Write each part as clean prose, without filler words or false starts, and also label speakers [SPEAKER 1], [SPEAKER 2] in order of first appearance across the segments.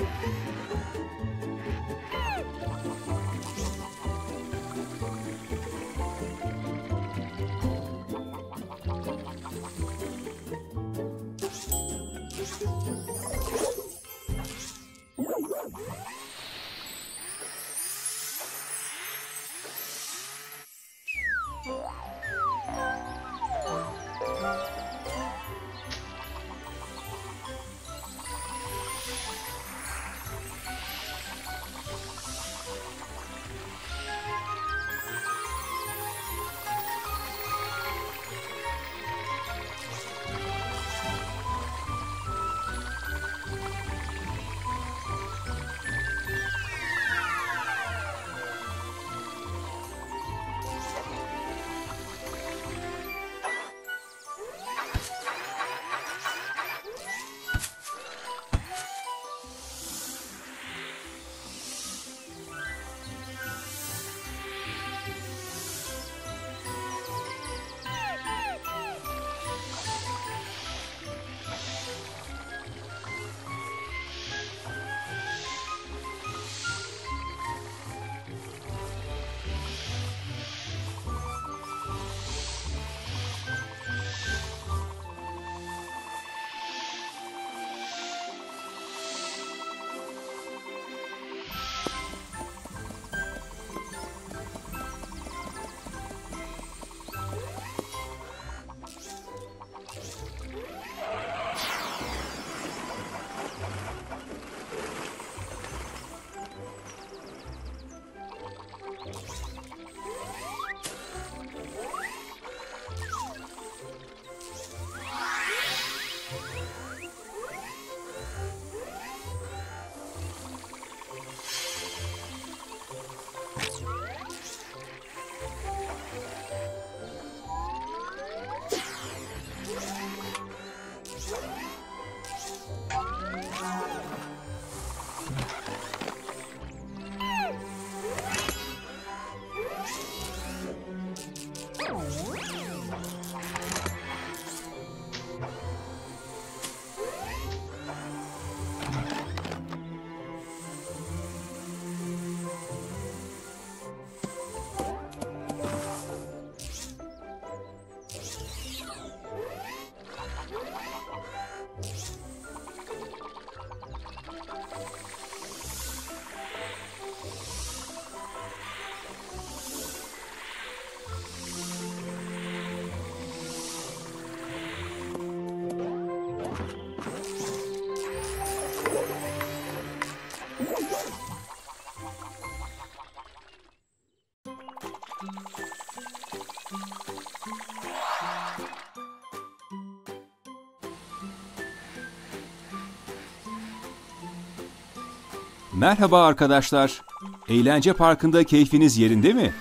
[SPEAKER 1] Merhaba arkadaşlar. Eğlence parkında keyfiniz yerinde mi?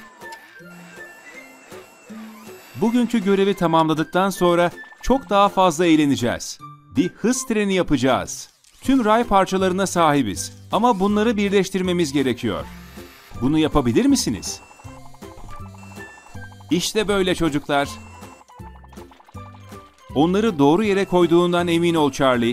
[SPEAKER 1] Bugünkü görevi tamamladıktan sonra çok daha fazla eğleneceğiz. Bir hız treni yapacağız. Tüm ray parçalarına sahibiz ama bunları birleştirmemiz gerekiyor. Bunu yapabilir misiniz? İşte böyle çocuklar. Onları doğru yere koyduğundan emin ol Charlie.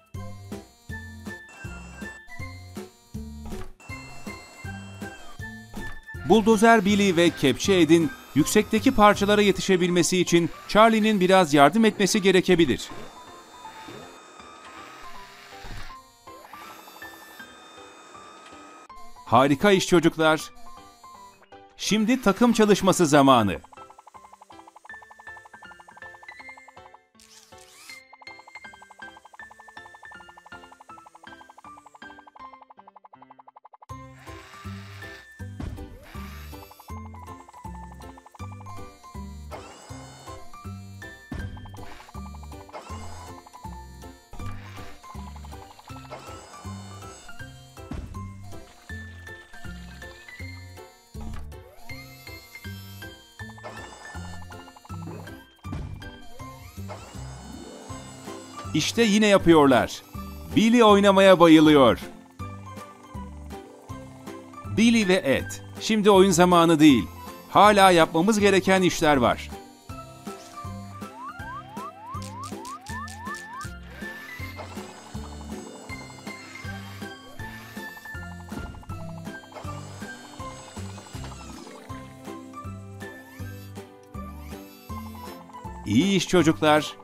[SPEAKER 1] Buldozer Billy ve Kepçe Ed'in yüksekteki parçalara yetişebilmesi için Charlie'nin biraz yardım etmesi gerekebilir. Harika iş çocuklar. Şimdi takım çalışması zamanı. İşte yine yapıyorlar. Billy oynamaya bayılıyor. Billy ve Ed, şimdi oyun zamanı değil. Hala yapmamız gereken işler var. İyi iş çocuklar.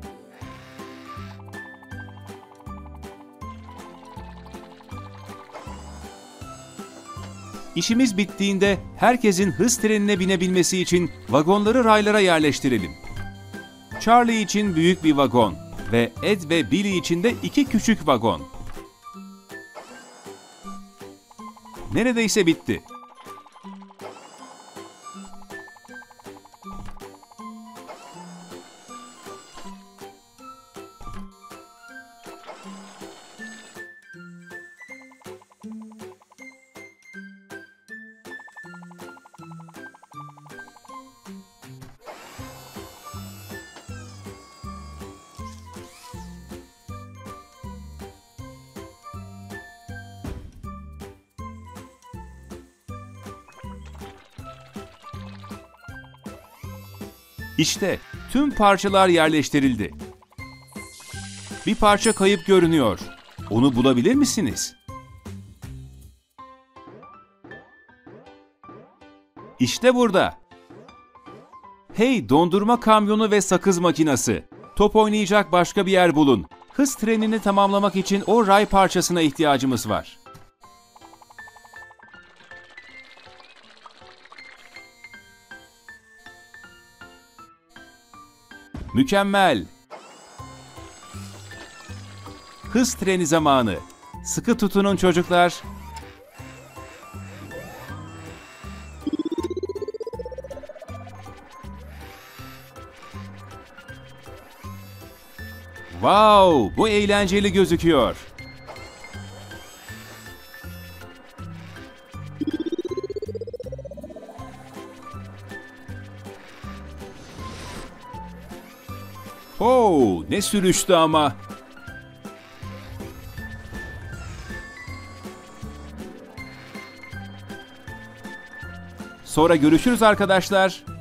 [SPEAKER 1] İşimiz bittiğinde herkesin hız trenine binebilmesi için vagonları raylara yerleştirelim. Charlie için büyük bir vagon ve Ed ve Billy için de 2 küçük vagon. Neredeyse bitti. İşte tüm parçalar yerleştirildi. Bir parça kayıp görünüyor. Onu bulabilir misiniz? İşte burada. Hey, dondurma kamyonu ve sakız makinası. Top oynayacak başka bir yer bulun. Hız trenini tamamlamak için o ray parçasına ihtiyacımız var. Mükemmel. Hız treni zamanı. Sıkı tutunun çocuklar. Wow, bu eğlenceli gözüküyor. Oh, ne sürüştü ama. Sonra görüşürüz arkadaşlar.